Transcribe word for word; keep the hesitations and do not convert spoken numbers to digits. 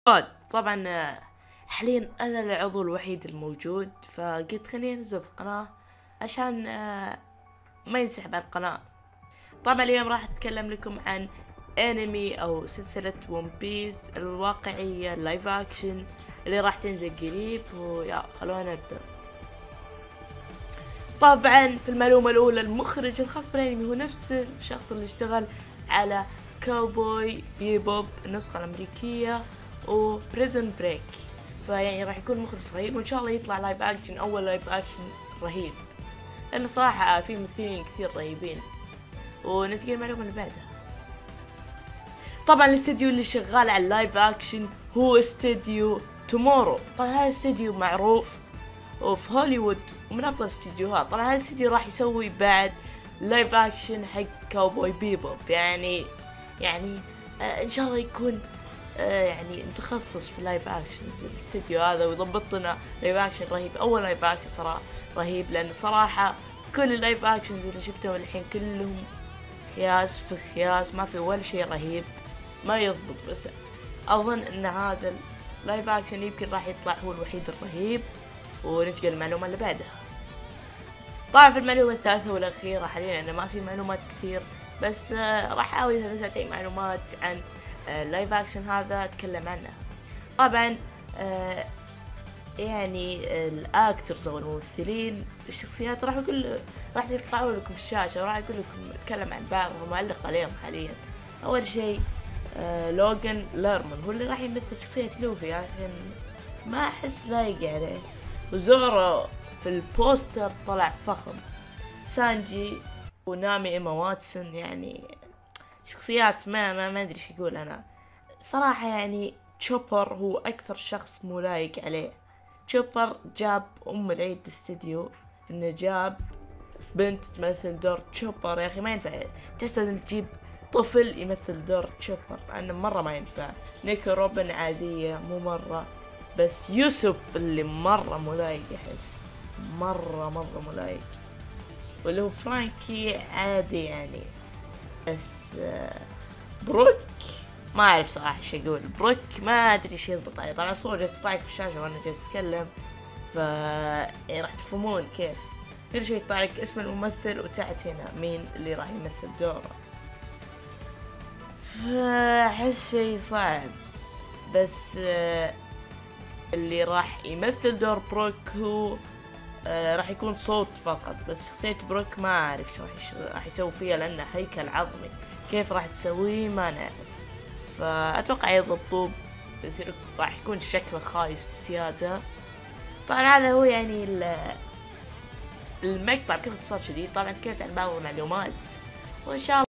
طبعا آه، حاليا انا العضو الوحيد الموجود، فقلت خليني انزل في القناة عشان آه، ما ينسحب على القناة. طبعا اليوم راح اتكلم لكم عن انمي او سلسلة ون بيس الواقعية اللايف اكشن اللي راح تنزل قريب، ويا خلونا نبدأ. طبعا في المعلومة الاولى، المخرج الخاص بالانمي هو نفس الشخص اللي اشتغل على كاوبوي بيبوب النسخة الامريكية وبريزن بريك، فيعني راح يكون مخرج رهيب، وان شاء الله يطلع لايف اكشن، اول لايف اكشن رهيب، لانه صراحة في ممثلين كثير رهيبين. ونتقل المعلومة اللي بعدها. طبعا الاستديو اللي شغال على اللايف اكشن هو استديو تومورو. طبعا هذا استديو معروف وفي هوليوود ومن افضل الاستديوهات. طبعا هذا الاستديو راح يسوي بعد لايف اكشن حق كاوبوي بيبوب، يعني يعني آه ان شاء الله يكون آه يعني متخصص في لايف اكشن الاستديو هذا، ويضبط لنا لايف اكشن رهيب. اول لايف اكشن صراحة رهيب، لان صراحة كل اللايف اكشنز اللي شفتهم الحين كلهم خياس في خياس، ما في ولا شيء رهيب، ما يضبط. بس اظن ان هذا اللايف اكشن يمكن راح يطلع هو الوحيد الرهيب. وننتقل للمعلومة اللي بعدها. طبعا في المعلومة الثالثة والأخيرة حاليا، أنا ما في معلومات كثير، بس آه راح أحاول أنزل أي معلومات عن اللايف آه اكشن هذا أتكلم عنه. طبعا آه يعني الأكترز أو الممثلين الشخصيات راح يقول راح يطلعوا لكم في الشاشة، وراح أقول لكم أتكلم عن بعضهم وأعلق عليهم حاليا. أول شيء آه لوغان ليرمان هو اللي راح يمثل شخصية لوفي، لكن ما أحس لايق عليه. وزورو في البوستر طلع فخم. سانجي ونامي إيما واتسون يعني شخصيات ما ما ما أدري إيش يقول أنا صراحة. يعني تشوبر هو أكثر شخص مو لايق عليه. تشوبر جاب أم العيد استديو إنه جاب بنت تمثل دور تشوبر. يا أخي ما ينفع، تحس لازم تجيب طفل يمثل دور تشوبر، لأنه مرة ما ينفع. نيكو روبن عادية مو مرة، بس يوسف اللي مرة ملايق، أحس مرة مرة ملايق. واللي هو فرانكي عادي يعني. بس بروك ما أعرف صراحة ايش أقول. بروك ما أدري ايش يضبط عليه. طبعا صورة جالس تطلع في الشاشة وأنا جالس أتكلم، ف يعني راح تفهمون كيف. كل شيء يطلع لك اسم الممثل، وتحت هنا مين اللي راح يمثل دوره. أحس شيء صعب، بس اللي راح يمثل دور بروك هو آه راح يكون صوت فقط، بس شخصية بروك ما أعرف شو راح راح يسوي فيها، لأنه هيكل عظمي. كيف راح تسويه ما نعرف، فأتوقع يضبطوه، بس راح يكون شكله خايس بزيادة. طبعا هذا هو يعني المقطع بكل اختصار شديد. طبعا تكلمت عن بعض المعلومات، وإن شاء الله